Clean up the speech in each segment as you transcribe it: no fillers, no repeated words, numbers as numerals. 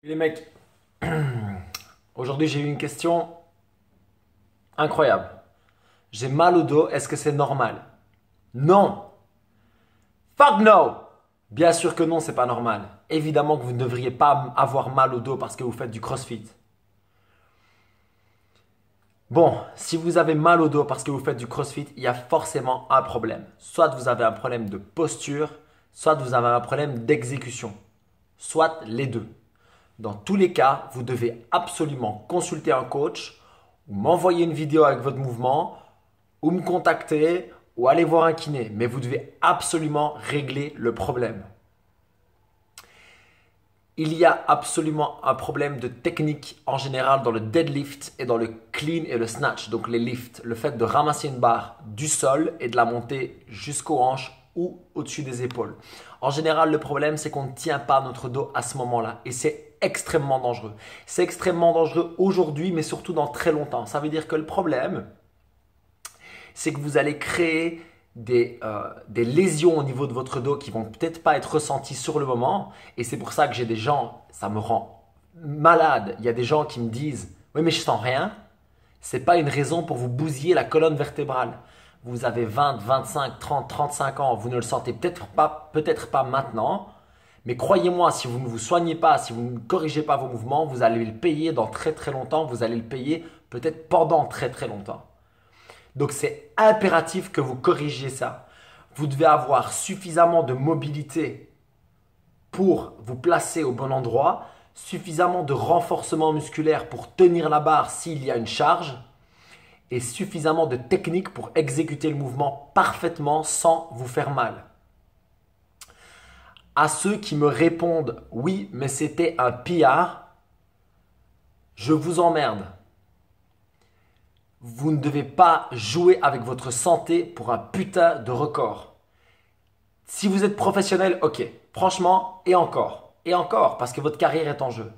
Les mecs, aujourd'hui j'ai eu une question incroyable. J'ai mal au dos, est-ce que c'est normal? Non! Fuck no! Bien sûr que non, c'est pas normal. Évidemment que vous ne devriez pas avoir mal au dos parce que vous faites du crossfit. Bon, si vous avez mal au dos parce que vous faites du crossfit, il y a forcément un problème. Soit vous avez un problème de posture, soit vous avez un problème d'exécution. Soit les deux. Dans tous les cas, vous devez absolument consulter un coach ou m'envoyer une vidéo avec votre mouvement ou me contacter ou aller voir un kiné. Mais vous devez absolument régler le problème. Il y a absolument un problème de technique en général dans le deadlift et dans le clean et le snatch, donc les lifts. Le fait de ramasser une barre du sol et de la monter jusqu'aux hanches ou au-dessus des épaules. En général, le problème, c'est qu'on ne tient pas notre dos à ce moment-là et c'est extrêmement dangereux. C'est extrêmement dangereux aujourd'hui, mais surtout dans très longtemps. Ça veut dire que le problème, c'est que vous allez créer des lésions au niveau de votre dos qui vont peut-être pas être ressenties sur le moment. Et c'est pour ça que j'ai des gens, ça me rend malade. Il y a des gens qui me disent, oui mais je sens rien. C'est pas une raison pour vous bousiller la colonne vertébrale. Vous avez 20, 25, 30, 35 ans, vous ne le sentez peut-être pas maintenant. Mais croyez-moi, si vous ne vous soignez pas, si vous ne corrigez pas vos mouvements, vous allez le payer dans très très longtemps. Vous allez le payer peut-être pendant très très longtemps. Donc c'est impératif que vous corrigiez ça. Vous devez avoir suffisamment de mobilité pour vous placer au bon endroit, suffisamment de renforcement musculaire pour tenir la barre s'il y a une charge et suffisamment de technique pour exécuter le mouvement parfaitement sans vous faire mal. À ceux qui me répondent « oui, mais c'était un PR », je vous emmerde. Vous ne devez pas jouer avec votre santé pour un putain de record. Si vous êtes professionnel, ok. Franchement, et encore, parce que votre carrière est en jeu.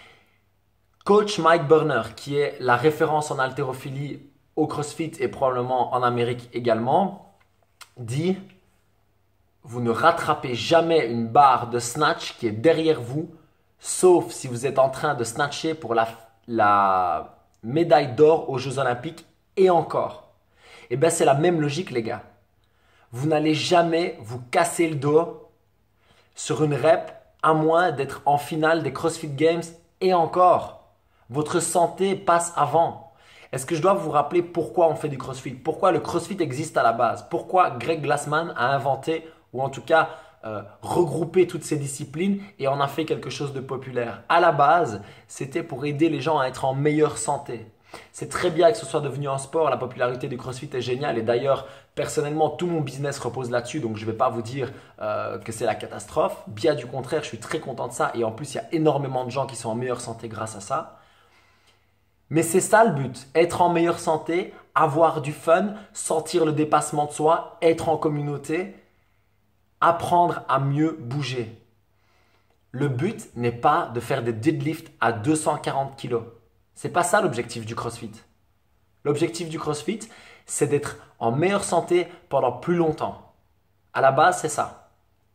Coach Mike Burner, qui est la référence en haltérophilie au CrossFit et probablement en Amérique également, dit « Vous ne rattrapez jamais une barre de snatch qui est derrière vous, sauf si vous êtes en train de snatcher pour la médaille d'or aux Jeux Olympiques et encore. » Et bien c'est la même logique les gars. Vous n'allez jamais vous casser le dos sur une rep à moins d'être en finale des CrossFit Games et encore. Votre santé passe avant. Est-ce que je dois vous rappeler pourquoi on fait du CrossFit? Pourquoi le CrossFit existe à la base? Pourquoi Greg Glassman a inventé, ou en tout cas regroupé toutes ces disciplines et en a fait quelque chose de populaire? À la base, c'était pour aider les gens à être en meilleure santé. C'est très bien que ce soit devenu un sport, la popularité du CrossFit est géniale et d'ailleurs personnellement tout mon business repose là-dessus donc je ne vais pas vous dire que c'est la catastrophe, bien du contraire je suis très content de ça et en plus il y a énormément de gens qui sont en meilleure santé grâce à ça. Mais c'est ça le but, être en meilleure santé, avoir du fun, sentir le dépassement de soi, être en communauté, apprendre à mieux bouger. Le but n'est pas de faire des deadlifts à 240 kg. C'est pas ça l'objectif du CrossFit. L'objectif du CrossFit, c'est d'être en meilleure santé pendant plus longtemps. À la base, c'est ça.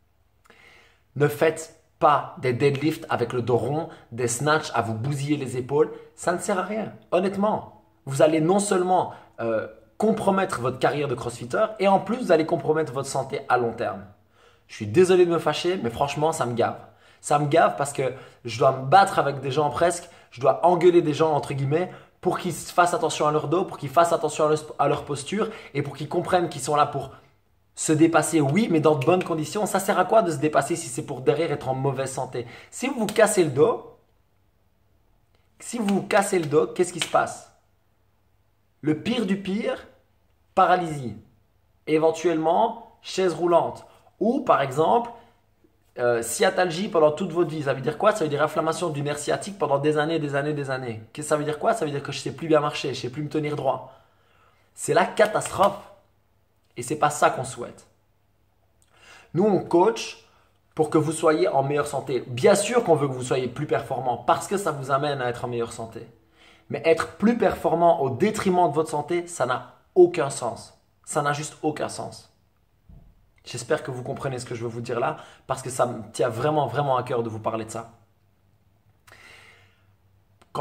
Ne faites pas des deadlifts avec le dos rond, des snatchs à vous bousiller les épaules. Ça ne sert à rien. Honnêtement, vous allez non seulement compromettre votre carrière de crossfitter et en plus, vous allez compromettre votre santé à long terme. Je suis désolé de me fâcher, mais franchement, ça me gave. Ça me gave parce que je dois me battre avec des gens presque, je dois engueuler des gens entre guillemets pour qu'ils fassent attention à leur dos, pour qu'ils fassent attention à leur posture et pour qu'ils comprennent qu'ils sont là pour se dépasser, oui, mais dans de bonnes conditions. Ça sert à quoi de se dépasser si c'est pour derrière être en mauvaise santé? Si vous vous cassez le dos, qu'est-ce qui se passe? Le pire du pire, paralysie. Éventuellement, chaise roulante. Ou par exemple, sciatalgie pendant toute votre vie. Ça veut dire quoi? Ça veut dire inflammation du nerf sciatique pendant des années, des années, des années. Qu'est-ce que ça veut dire quoi? Ça veut dire que je ne sais plus bien marcher, je ne sais plus me tenir droit. C'est la catastrophe. Et c'est pas ça qu'on souhaite. Nous, on coach pour que vous soyez en meilleure santé. Bien sûr qu'on veut que vous soyez plus performant parce que ça vous amène à être en meilleure santé. Mais être plus performant au détriment de votre santé, ça n'a aucun sens. Ça n'a juste aucun sens. J'espère que vous comprenez ce que je veux vous dire là parce que ça me tient vraiment, vraiment à cœur de vous parler de ça.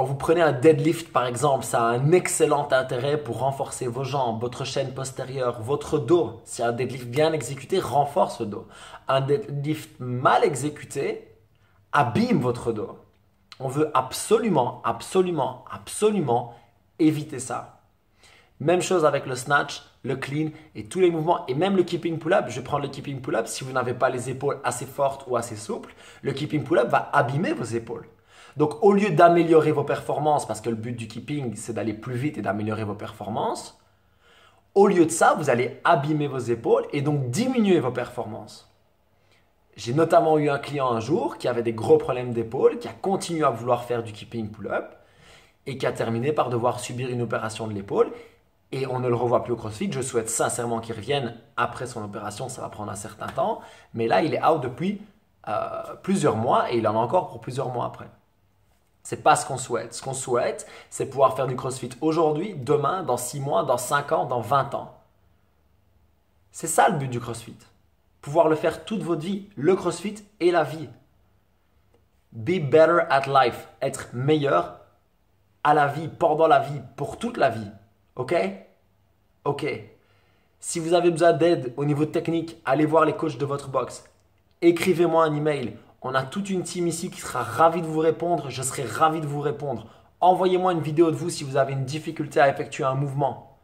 Quand vous prenez un deadlift par exemple, ça a un excellent intérêt pour renforcer vos jambes, votre chaîne postérieure, votre dos. Si un deadlift bien exécuté renforce le dos. Un deadlift mal exécuté abîme votre dos. On veut absolument, absolument, absolument éviter ça. Même chose avec le snatch, le clean et tous les mouvements et même le keeping pull-up. Je vais prendre le keeping pull-up. Si vous n'avez pas les épaules assez fortes ou assez souples, le keeping pull-up va abîmer vos épaules. Donc au lieu d'améliorer vos performances, parce que le but du keeping c'est d'aller plus vite et d'améliorer vos performances, au lieu de ça, vous allez abîmer vos épaules et donc diminuer vos performances. J'ai notamment eu un client un jour qui avait des gros problèmes d'épaule, qui a continué à vouloir faire du keeping pull-up et qui a terminé par devoir subir une opération de l'épaule. Et on ne le revoit plus au CrossFit. Je souhaite sincèrement qu'il revienne après son opération. Ça va prendre un certain temps. Mais là, il est out depuis plusieurs mois et il en a encore pour plusieurs mois après. Ce n'est pas ce qu'on souhaite. Ce qu'on souhaite, c'est pouvoir faire du CrossFit aujourd'hui, demain, dans 6 mois, dans 5 ans, dans 20 ans. C'est ça le but du CrossFit. Pouvoir le faire toute votre vie. Le CrossFit et la vie. Be better at life. Être meilleur à la vie, pendant la vie, pour toute la vie. Ok? Ok. Si vous avez besoin d'aide au niveau technique, allez voir les coachs de votre box. Écrivez-moi un email. On a toute une team ici qui sera ravie de vous répondre. Je serai ravi de vous répondre. Envoyez-moi une vidéo de vous si vous avez une difficulté à effectuer un mouvement.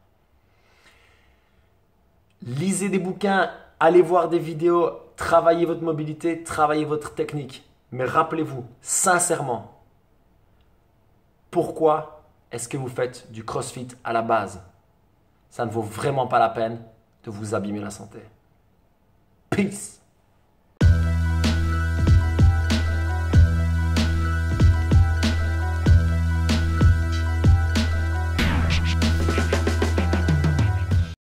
Lisez des bouquins, allez voir des vidéos, travaillez votre mobilité, travaillez votre technique. Mais rappelez-vous, sincèrement, pourquoi est-ce que vous faites du CrossFit à la base? Ça ne vaut vraiment pas la peine de vous abîmer la santé. Peace!